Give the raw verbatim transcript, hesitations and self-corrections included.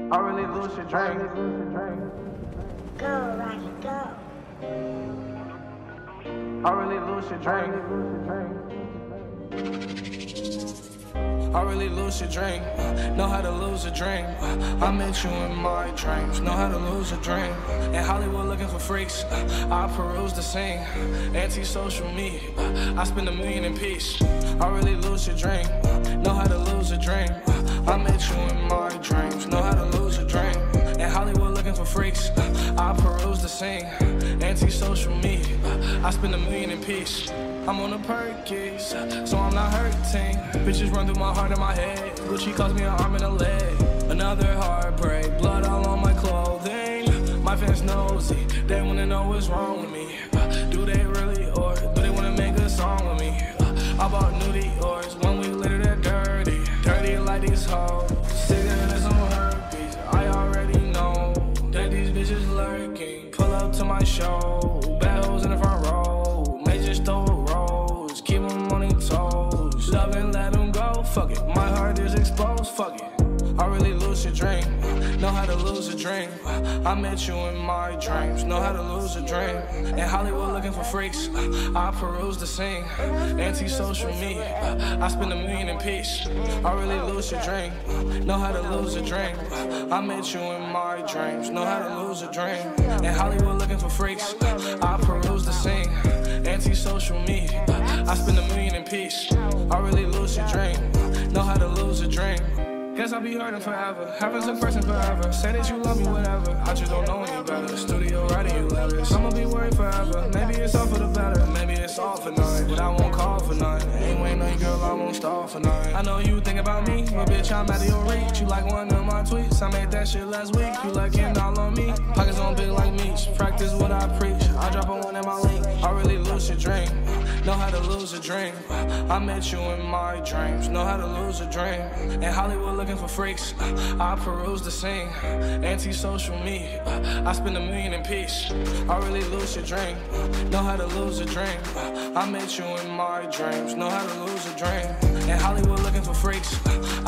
I really lose your drink. Go, Rocky, go. I really lose your drink. I really lose your drink. Know how to lose a dream. I met you in my dreams. Know how to lose a dream. In Hollywood looking for freaks. I peruse the scene. Anti-social media. I spend a million in peace. I really lose your drink. Know how to lose a dream. I met you in my dreams. Know how to lose a dream. In Hollywood looking for freaks. I peruse the scene. Anti-social media. I spend a million in peace. I'm on the Perkies, so I'm not hurting. Bitches run through my heart and my head. Gucci cost me an arm and a leg. Another heartbreak, blood all on my clothing. My fans nosy, they wanna know what's wrong with me. Do they really, or do they wanna make a song with me? I bought new Dior's, one week later they're dirty. Dirty like these hoes, sicker than some herpes. I already know that these bitches lurking. Pull up to my show, bad hoes in the front row. May just throw a rose, keep them on their toes. Love and let them go, fuck it, my heart is exposed, fuck it. I really lose a dream, know how to lose a dream. I met you in my dreams, know how to lose a dream. In Hollywood looking for freaks, I peruse the scene. Anti-social media, I spend a million in peace. I really lose a dream, know how to lose a dream. I met you in my dreams, know how to lose a dream. In Hollywood looking for freaks, I peruse the scene. Anti-social media, I spend a million in peace. I really lose a dream, know how to lose a dream. Guess I'll be hurting forever, having some person forever. Say that you love me, whatever, I just don't know any better. Studio writing you letters, I'ma be worried forever. Maybe it's all for the better, maybe it's all for none. But I won't call for none, ain't waiting on you girl, I won't stall for none. I know you think about me, but bitch I'm out of your reach. You like one of my tweets, I made that shit last week. You like it all on me, pockets on big like meat. Practice what I preach, I drop a one in my link. I really lose a dream, know how to lose a dream. I met you in my dreams, know how to lose a dream. In Hollywood looking for freaks, I peruse the scene. Anti-social media, I spend a million in peace. I really lose a dream, know how to lose a dream. I met you in my dreams, know how to lose a dream. In Hollywood looking for freaks,